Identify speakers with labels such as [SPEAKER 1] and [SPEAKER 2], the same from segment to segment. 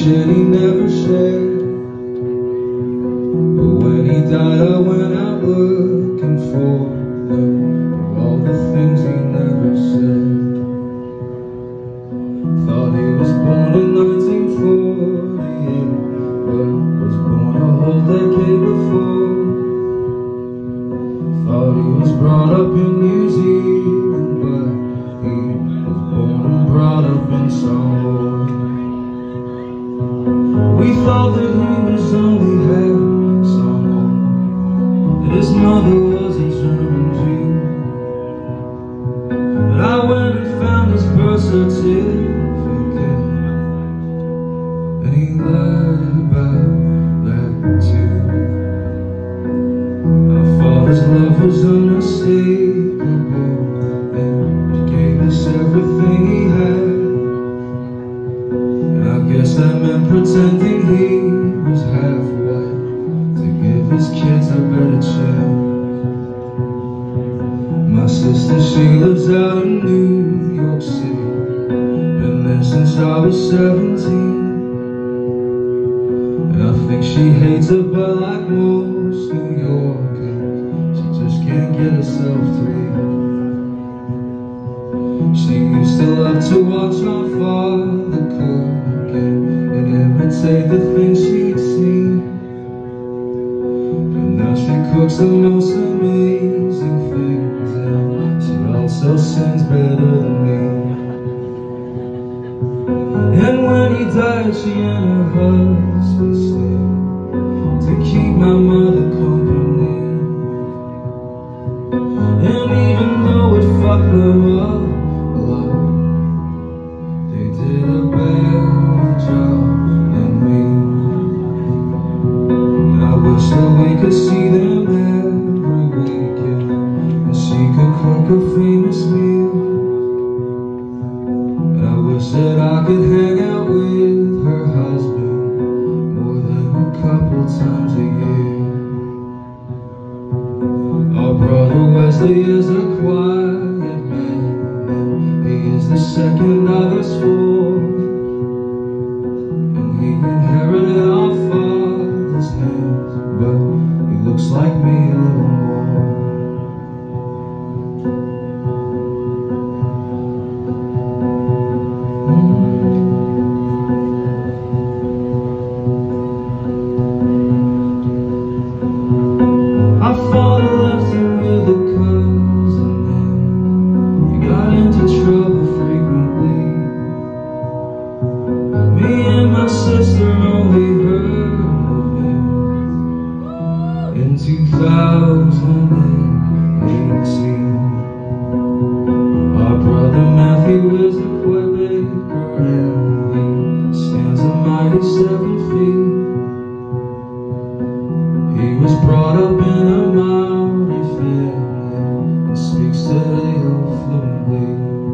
[SPEAKER 1] shit he never shared. But when he died, I went out looking for them, all the things he never said. Thought he was born in 1948, but was born a whole decade before. Thought he was brought up in New Zealand, but he was born and brought up in Samoa. We thought that he was only half Samoan, that his mother was a German Jew. But I went and found his birth certificate, and he lied about that too. Our father's love was unmistakable, and he gave us everything he had. And I guess that meant pretending he was half white to give his kids a better chance. My sister, she lives out in New York City, been there since I was 17. And I think she hates it, but like most New Yorkers, she just can't get herself to leave. She used to love to watch our father cook and imitate the things she'd seen. And now she cooks the most amazing things, and she also sings better than me. And when he died, she and her husband stayed to keep my mother company. And even though it fucked them up a lot, they did a better job than me. And I wish that we could see them every weekend, and she could cook a famous meal. And I wish that I could hang out with her husband more than a couple times a year. Our brother Wesley is a quiet man, and he is the second of us four. And he inherited our father's hands, but he looks like me a little more. Our father left him with a cousin, and he got into trouble frequently. Me and my sister only heard of him in 2018. Our brother Matthew is a Quebecer, and he stands a mighty 7 feet. He was brought up in a Maori family and speaks Te-Reo fluently.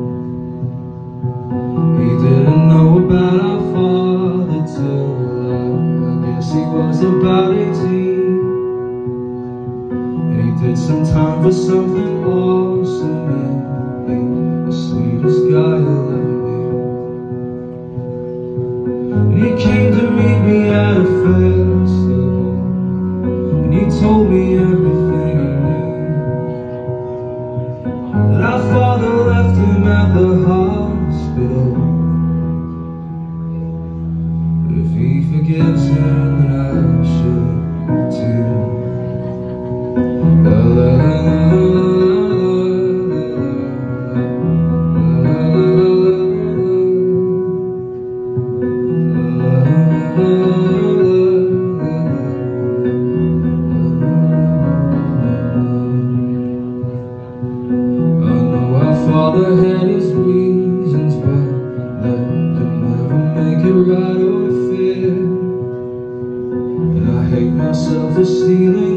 [SPEAKER 1] He didn't know about our father till I guess he was about 18. And he did some time for something awesome, and he's the sweetest guy you'll ever meet. And he came to meet me at a festival, and he told me everything I knew. That our father left him at the hospital, but if he forgives him, then I should too. La, la, la, la, father had his reasons, but that could never make it right or fair. And I hate myself for stealing